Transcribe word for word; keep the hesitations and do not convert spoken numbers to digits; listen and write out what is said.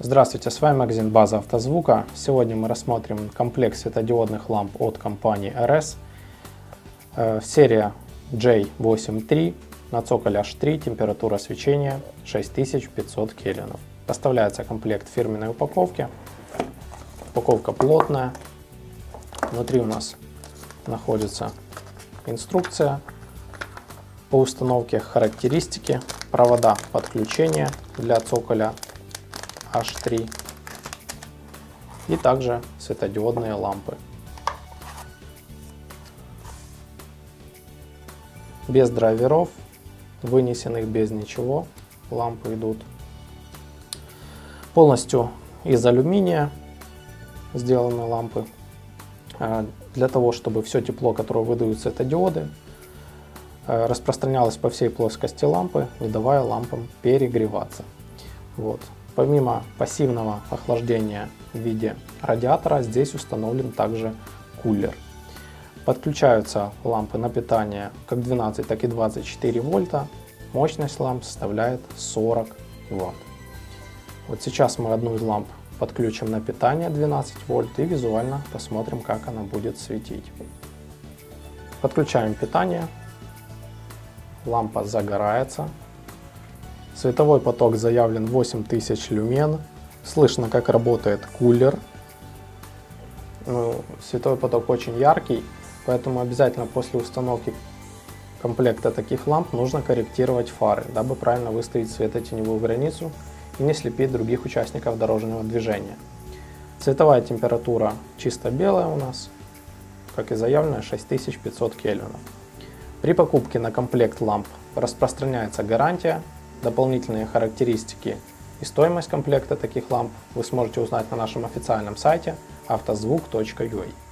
Здравствуйте, с вами магазин База Автозвука. Сегодня мы рассмотрим комплект светодиодных ламп от компании эр эс. Серия джей восемь три, на цоколе эйч три, температура свечения шесть тысяч пятьсот кельвинов. Поставляется комплект в фирменной упаковке. Упаковка плотная. Внутри у нас находится инструкция по установке, характеристики, провода подключения для цоколя эйч три и также светодиодные лампы. Без драйверов, вынесенных без ничего, лампы идут. Полностью из алюминия сделаны лампы, для того чтобы все тепло, которое выдают светодиоды, распространялось по всей плоскости лампы, не давая лампам перегреваться. Вот. Помимо пассивного охлаждения в виде радиатора, здесь установлен также кулер. Подключаются лампы на питание как двенадцать, так и двадцать четыре вольта. Мощность ламп составляет сорок ватт. Вот сейчас мы одну из ламп подключим на питание двенадцать вольт и визуально посмотрим, как она будет светить. Подключаем питание. Лампа загорается. Световой поток заявлен восемь тысяч люмен. Слышно, как работает кулер. Ну, световой поток очень яркий, поэтому обязательно после установки комплекта таких ламп нужно корректировать фары, дабы правильно выставить светотеневую границу и не слепить других участников дорожного движения. Цветовая температура чисто белая у нас, как и заявлено, шесть тысяч пятьсот кельвинов. При покупке на комплект ламп распространяется гарантия. Дополнительные характеристики и стоимость комплекта таких ламп вы сможете узнать на нашем официальном сайте автозвук точка ю а.